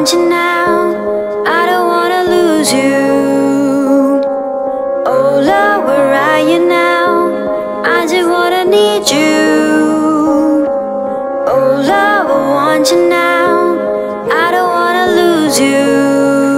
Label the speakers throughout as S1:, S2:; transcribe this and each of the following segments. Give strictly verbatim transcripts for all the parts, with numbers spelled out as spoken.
S1: want you now. I don't wanna lose you. Oh love, where are you now? I just wanna need you. Oh love, I want you now. I don't wanna lose you.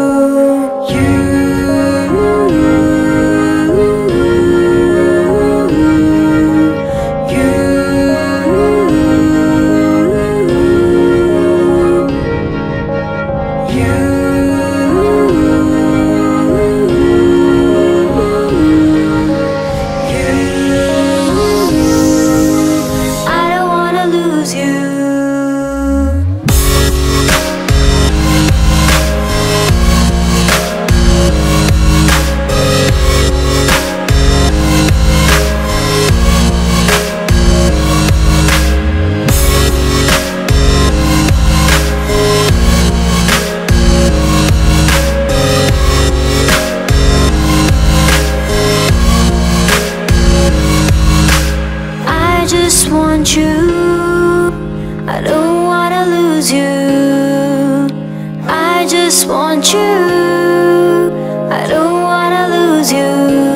S1: I just want you. I don't wanna lose you. I just want you. I don't wanna lose you.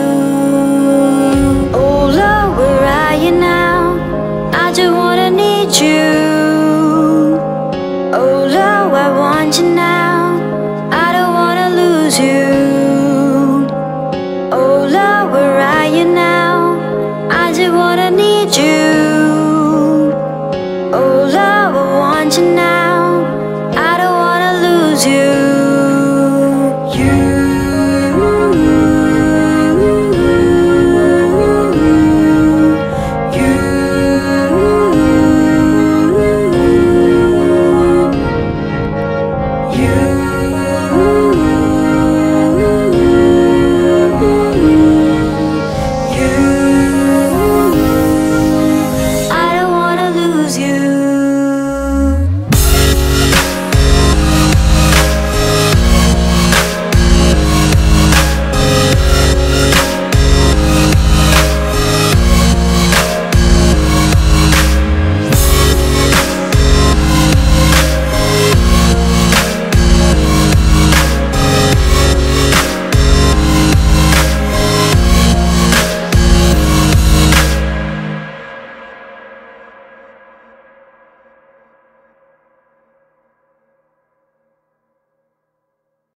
S1: Oh love, where are you now? I just wanna need you. Oh love, I want you now. I don't wanna lose you. Oh love, where are you now? I just wanna need you. Oh love, I want you now. I don't wanna lose you. You, you, you.